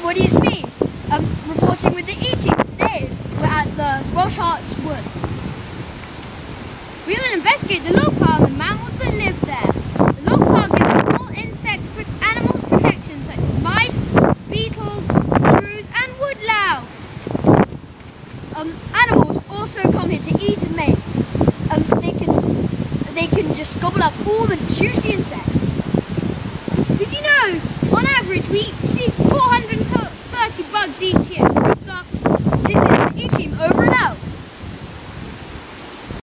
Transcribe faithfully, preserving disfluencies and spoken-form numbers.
everybody, it's me, um, reporting with the E-Team. Today we're at the Welsh Harts Woods. We will investigate the log pile and the mammals that live there. The log pile gives small insect animals protection such as mice, beetles, shrews and woodlouse. Um, animals also come here to eat and mate. Um, they can they can just gobble up all the juicy insects. Did you know, on average, we eat four hundred thirty bugs each year? This is the E-Team over and out.